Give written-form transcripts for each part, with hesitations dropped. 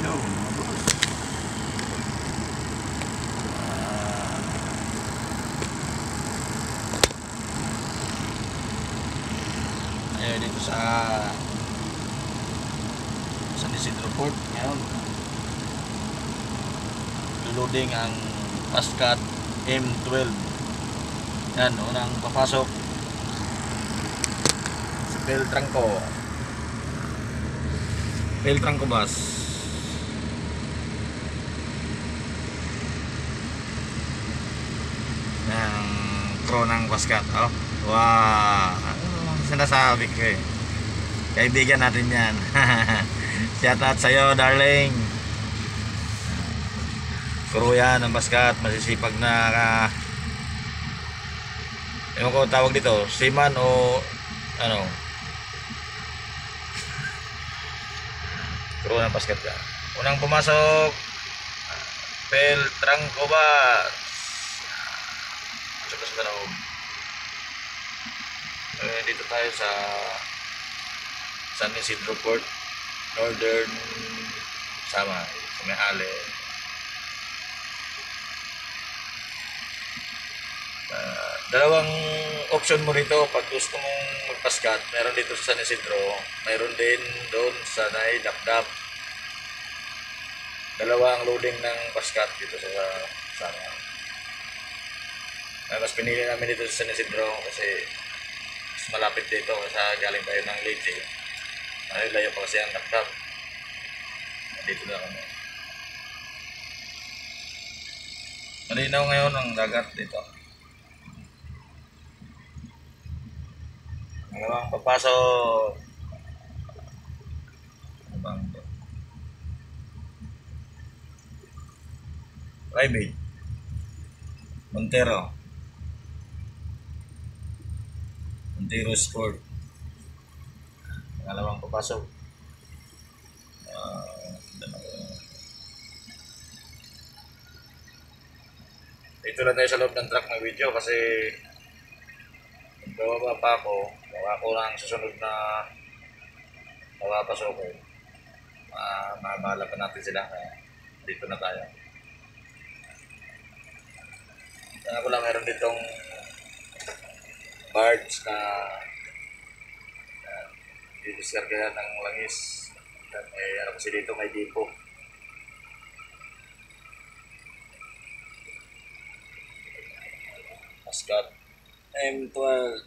Hello mga boss. Ayan dito sa San Isidro Port ngayon. Loading ang Pascat M12. Yan, unang papasok sa Peltrangco bus ng crew ng Pascat. Oh, wow, sinasabi ko eh, kaibigan natin yan. Shout out sa'yo darling. Crew yan ng Pascat, masisipag na ewan ko tawag dito, seaman o ano, crew ng Pascat yan. Unang pumasok Peltrangco bus. Masuk sa loob. Dito tayo sa San Isidro Port, Northern Samar, sa may Ale. Dalawang option mo rito pag gusto mong magpaskat. Meron dito sa San Isidro, mayroon din doon sa Naidapdap. Dalawa ang loading ng paskat dito sa Samar. Mas pinili namin dito sa San Isidro kasi mas malapit dito sa galing tayo ng Leyte. Layo pa kasi ang Dapdap. Dito na kami. Malinaw ngayon ang dagat dito. Dalawang papasok. Private Montero Sport. Pangalawang papasok. Dito lang tayo sa loob ng truck ng video kasi bababa pa ako. Baka ko lang susunod na mapapasok ko. Mabahala pa natin sila. Dito na tayo. Sana ko lang meron ditong barge na didiskargahan ng langis. At ano kasi dito may dipo. Pascat M12.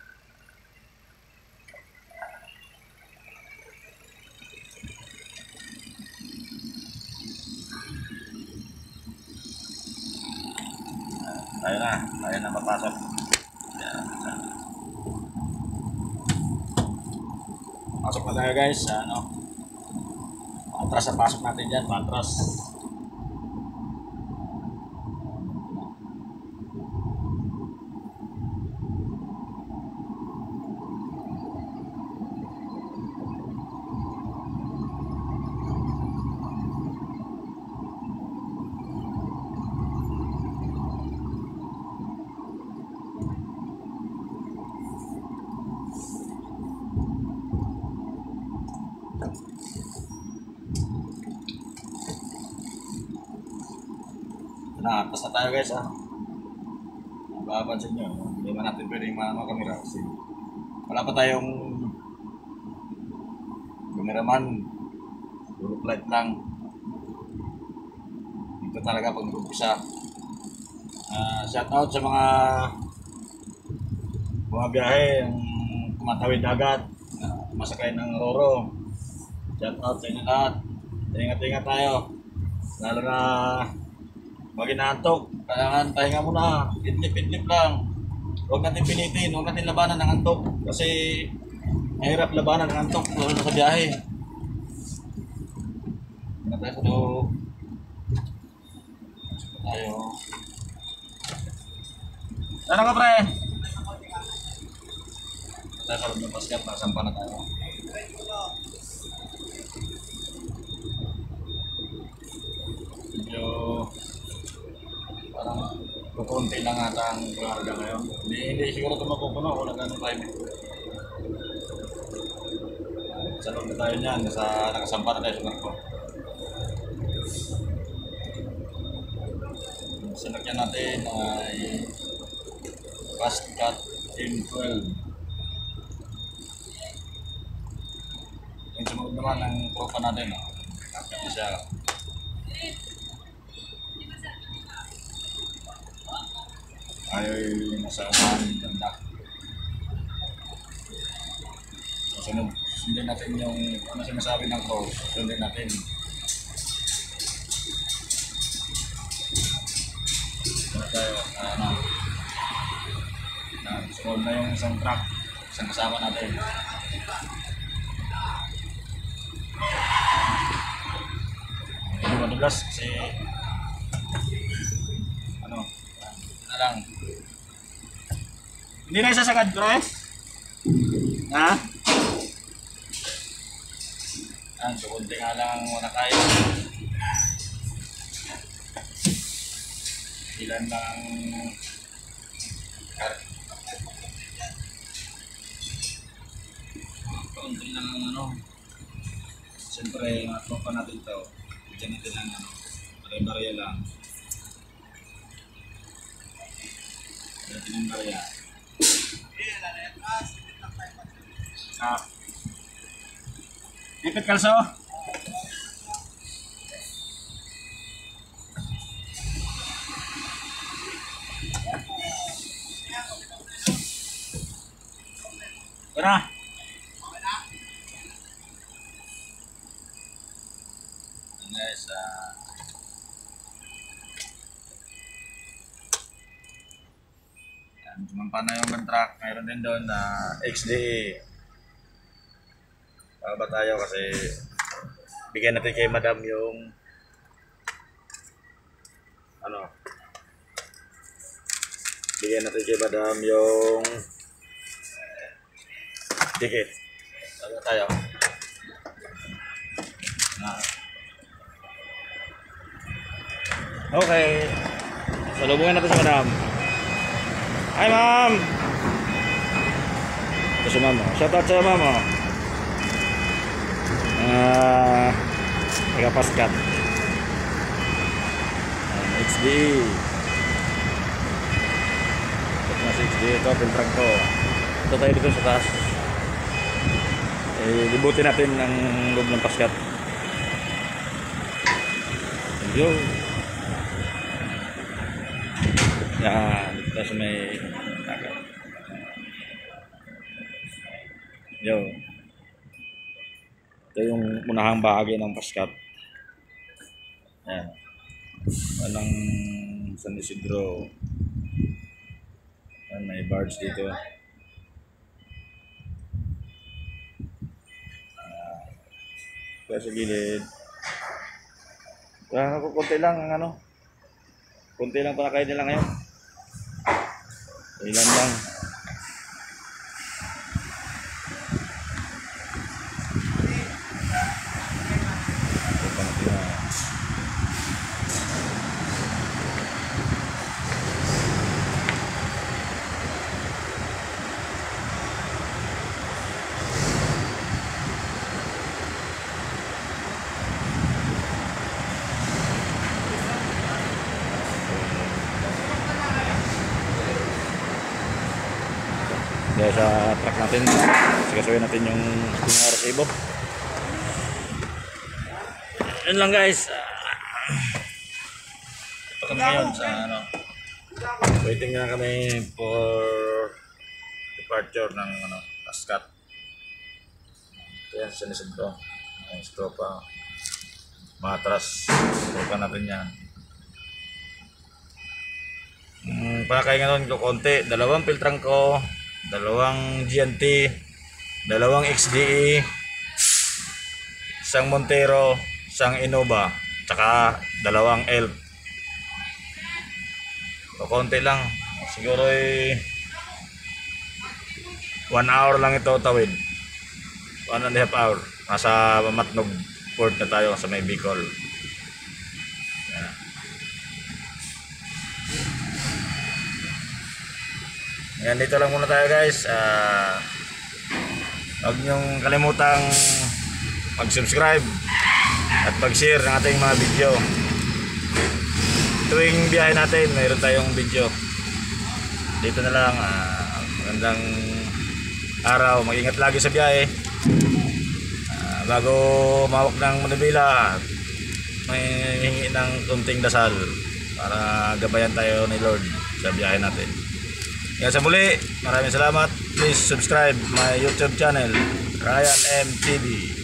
Tayo na papasok. Pasok na tayo guys. Patras ang pasok natin dyan. Patras. Atas na tayo guys mapapansin nyo, hindi man natin pwedeng kamera kasi wala pa tayong cameraman, puro flight lang. Dito talaga pag nag-umpisa. Shout out sa mga bumabiyahe, yung tumatawid dagat, masakay ng Roro. Shout out sa inyo lahat. Ingat-ingat tayo, lalo na pag inaantok, kailangan pahinga muna, idlip-idlip lang. Huwag natin pilitin, huwag natin labanan ng antok kasi mahirap labanan ng antok lalo na sa biyahe. Hindi tayo sa loob. Tayo. Ano ka pre? Tayo sa loob ng Pascat, nakasampa na tayo. Medyo parang kukunti lang ata ang karga ngayon. Hindi siguro ito mapupuno kung nagano time. Sa loob na tayo niyan, nakasampa na tayo sa barko. Sinakyan natin ay fast cut M12. Yung sumunod naman ng tropa natin, kaya siya. Ayaw nasa umahan ganda. Sundin natin yung ano sinasabi ng coach. Sundin natin. Ano tayo? Sunod na yung isang truck. Isang kasama natin. Hindi madulas kasi ano lang. Hindi na isasagad, Chris? Ha? Yan, so kunti nga lang muna tayo. Ilan lang kunti lang ano. Siyempre, mga tropa natin ito. Diyan natin lang ano. Barya-barya lang. Natin ang barya. Ipit kalso? Tara! Guys, sumampa na yung truck. Mayroon din doon na XDE. Ba tayo kasi bigyan natin kay madam yung ano, bigyan natin kay madam yung ticket. Ba tayo okay, salubungin natin si madam. Hi ma'am. Ito si ma'am. Shout out sa ma'am. Taga-paskat XDE. Ito na si XDE. Ito pintrang ko. Ito tayo dito sa taas. Libutin natin ang loob ng paskat. Yo. Yan, dito sa may takat. Yo. Ito yung unahang bahagi ng paskat. Ayan. Walang San Isidro. Ayan, may barge dito. Kaya sa gilid. Kaya kunti lang ang ano. Kunti lang para kayo nila ngayon. Ilan lang. Dahil sa truck natin, sigasuhin natin yung resibo. Yun lang guys. Ito kami ngayon sa ano, waiting na kami for departure ng ano, paskat. Ayan, sinisip ko. Ayan, stropa. Matras. Stropa natin yan. Pakakain nga nun ko konti. Dalawang filtrang ko. Dalawang GNT, dalawang XDE, isang Montero, isang Innova, tsaka dalawang ELF. So, konti lang, siguro 1 hour lang ito tawid, 1.5 hour. Nasa Matnog Port na tayo sa may Bicol. Yan, dito lang muna tayo guys. Huwag niyong kalimutang mag-subscribe at mag-share ng ating mga video. tuwing biyahe natin, mayroon tayong video. Dito na lang. Magandang araw. Mag-ingat lagi sa biyahe. Bago mawak ng Manibela, may hingi ng kunting dasal para gabayan tayo ni Lord sa biyahe natin. Kaya sa muli, maraming salamat. Please subscribe my YouTube channel, Ryan M TV.